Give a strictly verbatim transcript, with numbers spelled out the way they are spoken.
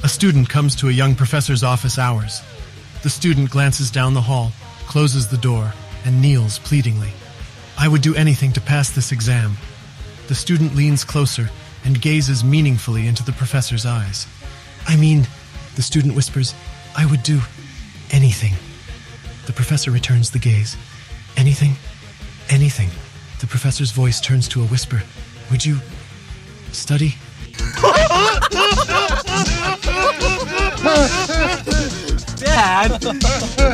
A student comes to a young professor's office hours. The student glances down the hall, closes the door, and kneels pleadingly. I would do anything to pass this exam. The student leans closer and gazes meaningfully into the professor's eyes. I mean, the student whispers, I would do anything. The professor returns the gaze. Anything? Anything. The professor's voice turns to a whisper. Would you study? Dad!